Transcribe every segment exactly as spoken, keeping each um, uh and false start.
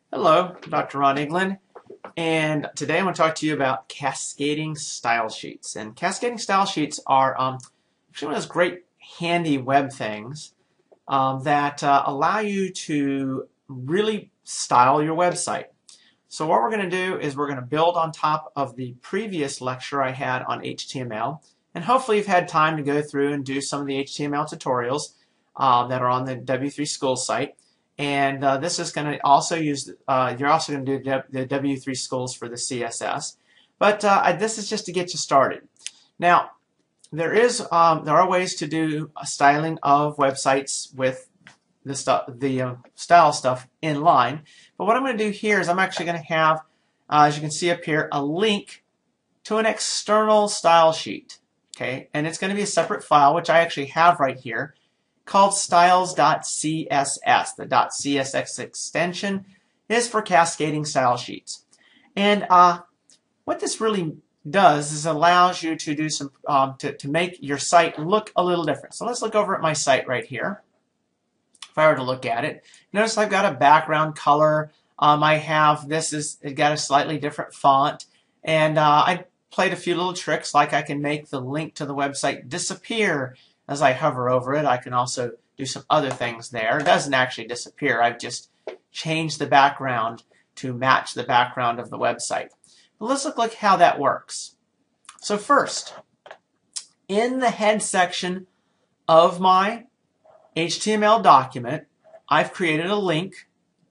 Hello, Doctor Ron England, and today I'm going to talk to you about cascading style sheets. And cascading style sheets are um, actually one of those great handy web things um, that uh, allow you to really style your website. So what we're going to do is we're going to build on top of the previous lecture I had on H T M L, and hopefully you've had time to go through and do some of the H T M L tutorials uh, that are on the W three Schools site. And uh, this is going to also use, uh, you're also going to do the W three Schools for the C S S. But uh, this is just to get you started. Now, there is, um, there are ways to do a styling of websites with the, stuff, the uh, style stuff in line. But what I'm going to do here is I'm actually going to have, uh, as you can see up here, a link to an external style sheet. Okay, and it's going to be a separate file, which I actually have right here, called styles dot C S S. The .css extension is for cascading style sheets. And uh, what this really does is allows you to do some um, to, to make your site look a little different. So let's look over at my site right here. If I were to look at it, notice I've got a background color. Um, I have this is it got a slightly different font, and uh, I played a few little tricks, like I can make the link to the website disappear as I hover over it. I can also do some other things there. It doesn't actually disappear. I've just changed the background to match the background of the website. But let's look like how that works. So first, in the head section of my H T M L document, I've created a link,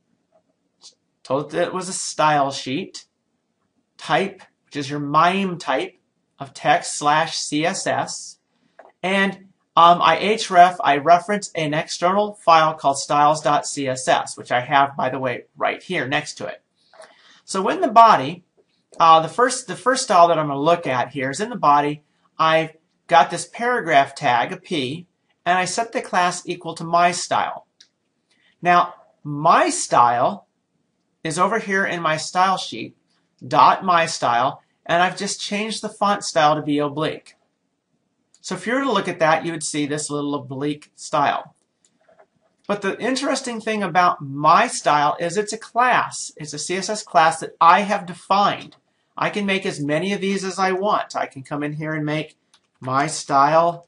told it that it was a style sheet, type, which is your MIME type of text slash C S S, and Um, I href, I reference an external file called styles dot C S S, which I have, by the way, right here next to it. So in the body, uh, the first the first style that I'm going to look at here is in the body. I've got this paragraph tag, a P, and I set the class equal to my style. Now, my style is over here in my style sheet, dot my style, and I've just changed the font style to be oblique. So if you were to look at that, you would see this little oblique style. But the interesting thing about my style is it's a class. It's a C S S class that I have defined. I can make as many of these as I want. I can come in here and make my style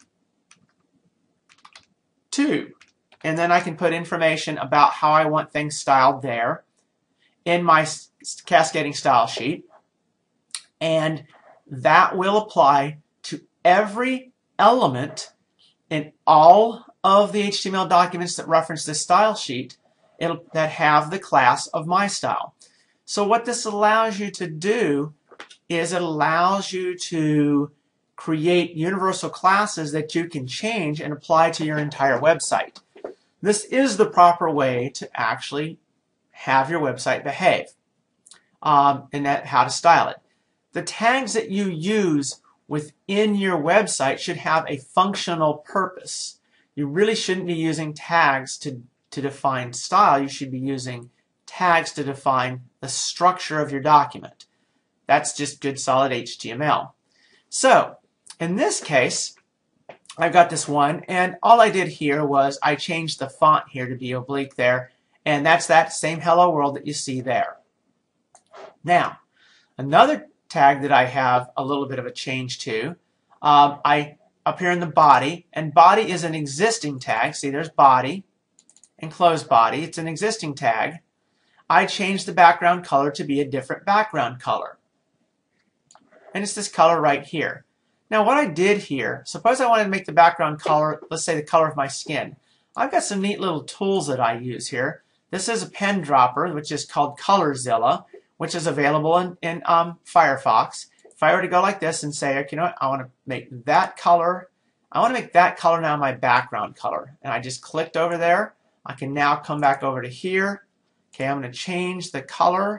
two. And then I can put information about how I want things styled there in my cascading style sheet. And that will apply to every element in all of the H T M L documents that reference this style sheet it'll, that have the class of my style. So what this allows you to do is it allows you to create universal classes that you can change and apply to your entire website. This is the proper way to actually have your website behave, um, and that how to style it. The tags that you use within your website should have a functional purpose. You really shouldn't be using tags to, to define style. You should be using tags to define the structure of your document. That's just good solid H T M L. So in this case, I've got this one, and all I did here was I changed the font here to be oblique there, and that's that same hello world that you see there. Now, another tag that I have a little bit of a change to, um, I up here in the body, and body is an existing tag. See, there's body and close body. It's an existing tag. I changed the background color to be a different background color, and it's this color right here. Now what I did here, suppose I wanted to make the background color, let's say the color of my skin. I've got some neat little tools that I use here. This is a pen dropper, which is called ColorZilla, which is available in, in um, Firefox. If I were to go like this and say, okay, you know what, I want to make that color, I want to make that color now my background color. And I just clicked over there. I can now come back over to here. Okay, I'm going to change the color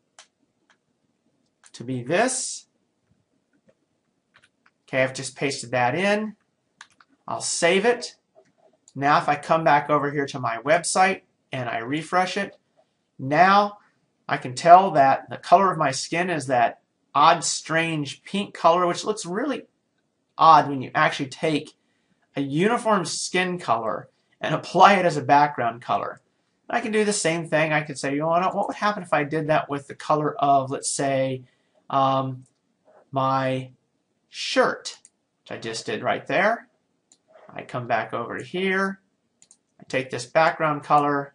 to be this. Okay, I've just pasted that in. I'll save it. Now if I come back over here to my website and I refresh it, now I can tell that the color of my skin is that odd, strange pink color, which looks really odd when you actually take a uniform skin color and apply it as a background color. I can do the same thing. I could say, you know what, what would happen if I did that with the color of, let's say, um, my shirt, which I just did right there. I come back over to here. I take this background color.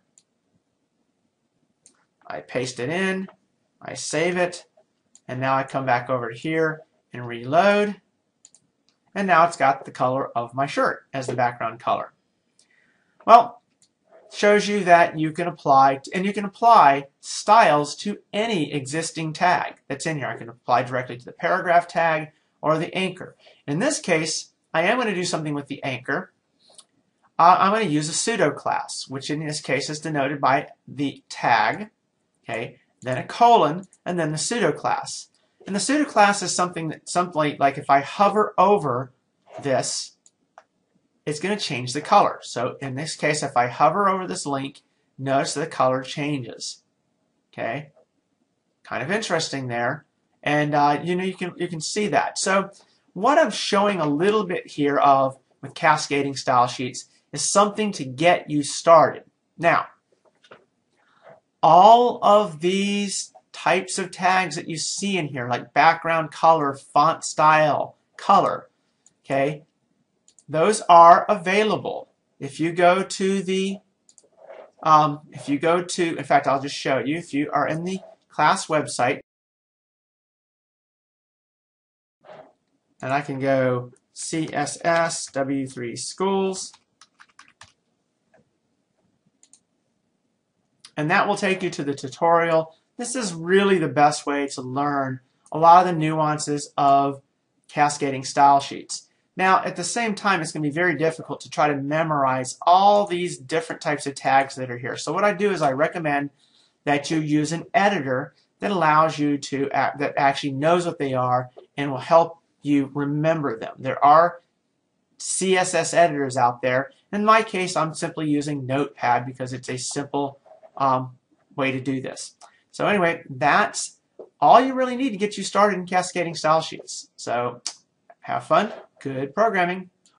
I paste it in. I save it. And now I come back over to here and reload. And now it's got the color of my shirt as the background color. Well, shows you that you can apply, and you can apply styles to any existing tag that's in here. I can apply directly to the paragraph tag or the anchor. In this case, I am going to do something with the anchor. Uh, I'm going to use a pseudo class, which in this case is denoted by the tag, okay, then a colon, and then the pseudo class. And the pseudo class is something that, something like if I hover over this, it's going to change the color. So in this case, if I hover over this link, notice the color changes. Okay, kind of interesting there, and uh, you know you can you can see that. So what I'm showing a little bit here of with cascading style sheets is something to get you started. Now, all of these types of tags that you see in here, like background color, font style, color, okay, those are available. If you go to the, um, if you go to, in fact, I'll just show you, if you are in the class website, and I can go C S S W three schools, and that will take you to the tutorial. This is really the best way to learn a lot of the nuances of cascading style sheets. Now, at the same time, it's going to be very difficult to try to memorize all these different types of tags that are here. So what I do is I recommend that you use an editor that allows you to, act, that actually knows what they are and will help you remember them. There are C S S editors out there. In my case, I'm simply using Notepad because it's a simple um, way to do this. So anyway, that's all you really need to get you started in cascading style sheets. So have fun. Good programming.